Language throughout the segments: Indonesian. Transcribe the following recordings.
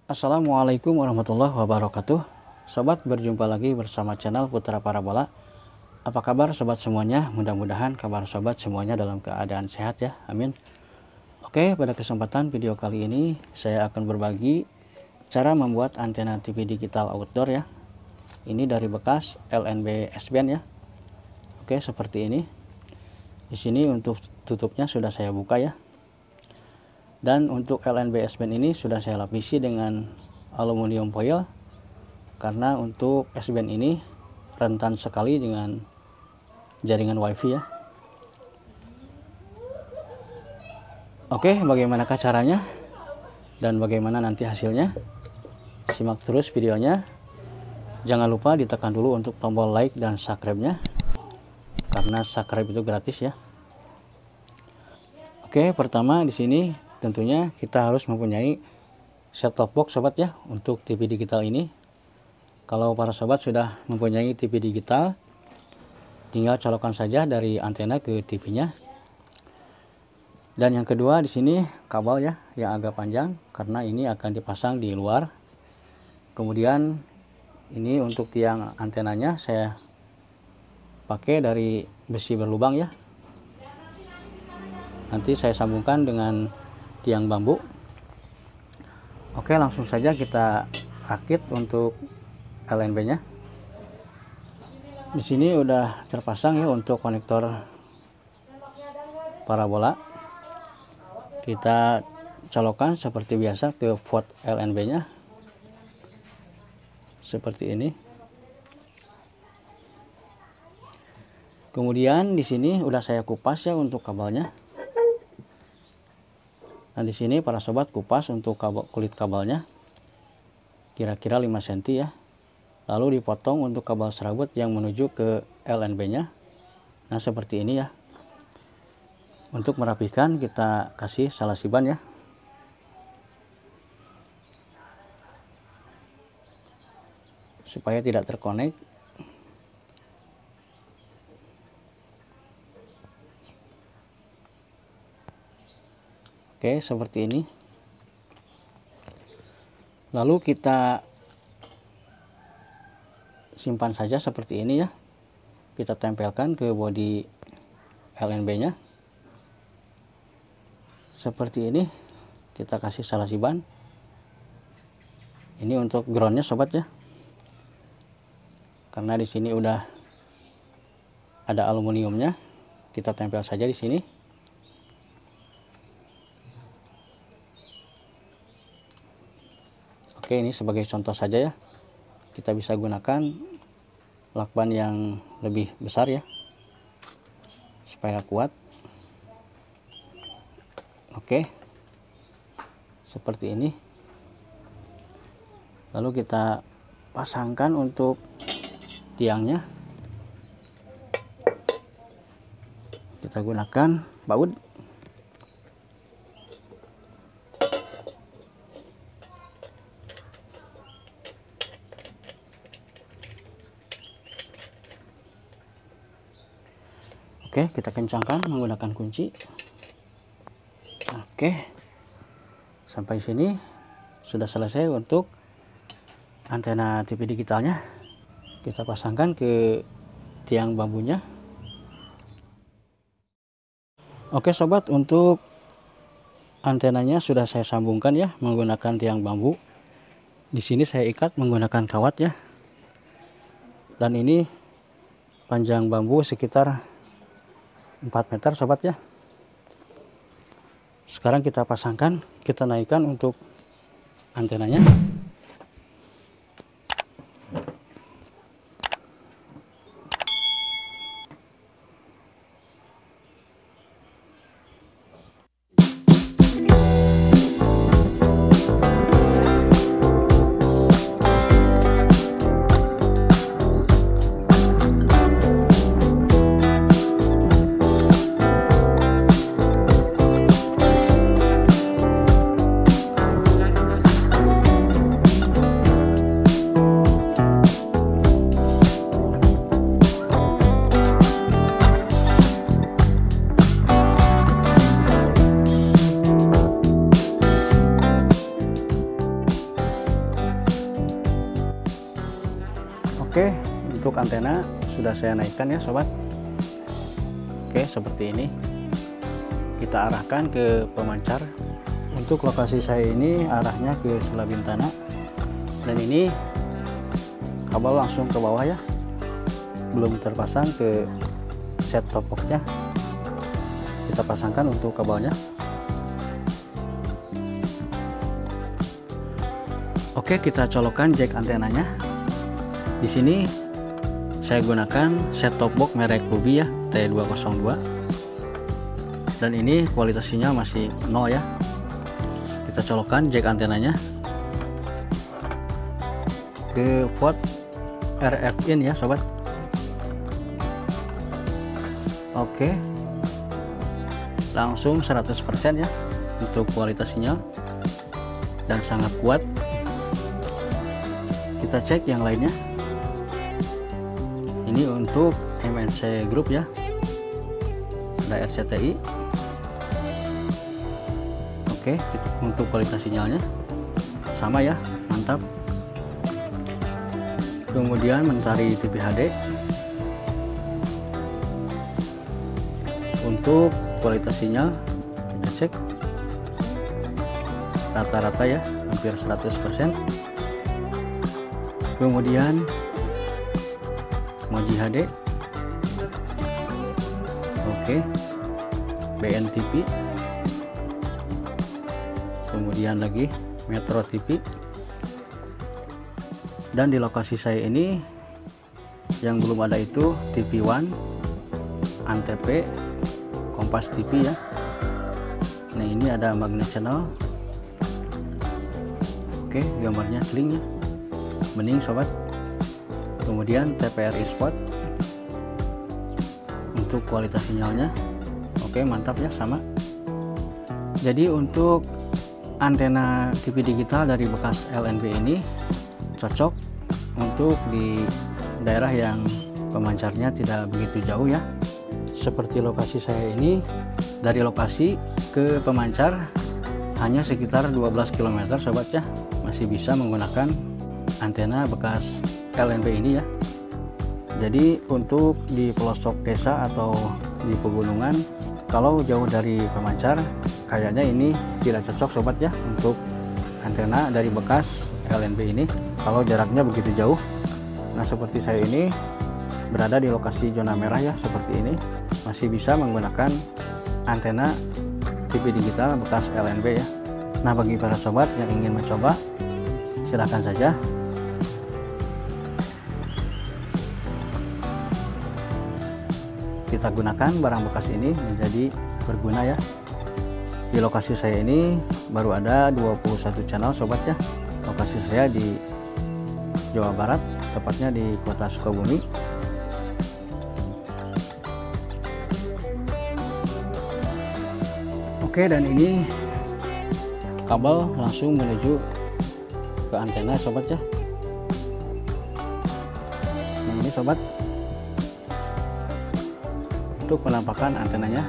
Assalamualaikum warahmatullahi wabarakatuh. Sobat, berjumpa lagi bersama channel Putra Parabola. Apa kabar sobat semuanya? Mudah-mudahan kabar sobat semuanya dalam keadaan sehat ya, amin. Oke, pada kesempatan video kali ini saya akan berbagi cara membuat antena TV digital outdoor ya. Ini dari bekas LNB S-band ya. Oke, seperti ini. Di sini untuk tutupnya sudah saya buka ya. Dan untuk LNB S-band ini sudah saya lapisi dengan aluminium foil, karena untuk S-band ini rentan sekali dengan jaringan wifi ya. Oke, bagaimanakah caranya dan bagaimana nanti hasilnya? Simak terus videonya. Jangan lupa ditekan dulu untuk tombol like dan subscribe-nya, karena subscribe itu gratis ya. Oke, pertama di sini tentunya kita harus mempunyai set-top box sobat ya untuk TV digital ini. Kalau para sobat sudah mempunyai TV digital, tinggal colokan saja dari antena ke TV-nya. Dan yang kedua di sini kabel ya yang agak panjang, karena ini akan dipasang di luar. Kemudian ini untuk tiang antenanya saya pakai dari besi berlubang ya. Nanti saya sambungkan dengan tiang bambu. Oke, langsung saja kita rakit untuk LNB-nya. Di sini udah terpasang ya untuk konektor parabola. Kita colokan seperti biasa ke port LNB-nya. Seperti ini. Kemudian di sini udah saya kupas ya untuk kabelnya. Nah, di sini para sobat kupas untuk kulit kabelnya kira-kira 5 cm ya. Lalu dipotong untuk kabel serabut yang menuju ke LNB-nya. Nah, seperti ini ya. Untuk merapikan kita kasih salasiban ya. Supaya tidak terkonek. Oke, seperti ini. Lalu kita simpan saja seperti ini ya. Kita tempelkan ke bodi LNB-nya. Seperti ini. Kita kasih salasiban. Ini untuk groundnya sobat ya. Karena di sini udah ada aluminiumnya, kita tempel saja di sini. Oke, ini sebagai contoh saja ya. Kita bisa gunakan lakban yang lebih besar ya, supaya kuat. Oke, seperti ini. Lalu kita pasangkan untuk tiangnya. Kita gunakan baut. Oke, kita kencangkan menggunakan kunci. Oke, sampai sini sudah selesai untuk antena TV digitalnya. Kita pasangkan ke tiang bambunya. Oke sobat, untuk antenanya sudah saya sambungkan ya menggunakan tiang bambu. Di sini saya ikat menggunakan kawat ya. Dan ini panjang bambu sekitar 4 meter sobat ya. Sekarang kita pasangkan, kita naikkan untuk antenanya. Oke, untuk antena sudah saya naikkan ya sobat. Oke, seperti ini kita arahkan ke pemancar. Untuk lokasi saya ini arahnya ke Selabintana, dan ini kabel langsung ke bawah ya, belum terpasang ke set top boxnya. Kita pasangkan untuk kabelnya. Oke, kita colokkan jack antenanya. Di sini saya gunakan set top box merek Ruby ya, T202, dan ini kualitasnya masih 0 ya. Kita colokkan jack antenanya ke port RF in ya sobat. Oke, langsung 100% ya untuk kualitas sinyal dan sangat kuat. Kita cek yang lainnya. Ini untuk MNC Group ya, ada RCTI. Oke, untuk kualitas sinyalnya sama ya, mantap. Kemudian Mentari TV HD. Untuk kualitas sinyal kita cek rata-rata ya, hampir 100%. Kemudian Moji HD. Oke, BNTV. Kemudian lagi Metro TV. Dan di lokasi saya ini yang belum ada itu TV One, Antv, Kompas TV ya. Nah, ini ada magnet channel. Oke, gambarnya clean ya, bening sobat. Kemudian TVRI Spot. Untuk kualitas sinyalnya oke, mantap ya, sama. Jadi untuk antena TV digital dari bekas LNB ini cocok untuk di daerah yang pemancarnya tidak begitu jauh ya. Seperti lokasi saya ini, dari lokasi ke pemancar hanya sekitar 12 km sobat ya. Masih bisa menggunakan antena bekas LNB ini ya. Jadi untuk di pelosok desa atau di pegunungan, kalau jauh dari pemancar, kayaknya ini tidak cocok sobat ya untuk antena dari bekas LNB ini kalau jaraknya begitu jauh. Nah, seperti saya ini berada di lokasi zona merah ya, seperti ini masih bisa menggunakan antena TV digital bekas LNB ya. Nah, bagi para sobat yang ingin mencoba, silahkan saja. Kita gunakan barang bekas ini menjadi berguna ya. Di lokasi saya ini baru ada 21 channel sobat ya. Lokasi saya di Jawa Barat, tepatnya di kota Sukabumi. Oke, dan ini kabel langsung menuju ke antena sobat ya. Nah, ini sobat untuk penampakan antenanya.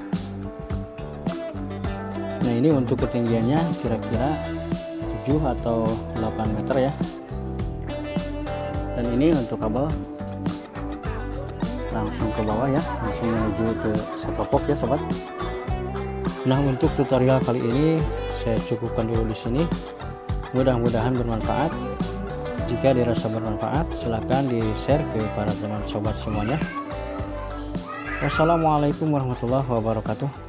Nah, ini untuk ketinggiannya kira-kira 7 atau 8 meter ya. Dan ini untuk kabel langsung ke bawah ya, langsung menuju ke set top box ya sobat. Nah, untuk tutorial kali ini saya cukupkan dulu di sini. Mudah-mudahan bermanfaat. Jika dirasa bermanfaat, silahkan di-share ke para teman sobat semuanya. Wassalamualaikum warahmatullahi wabarakatuh.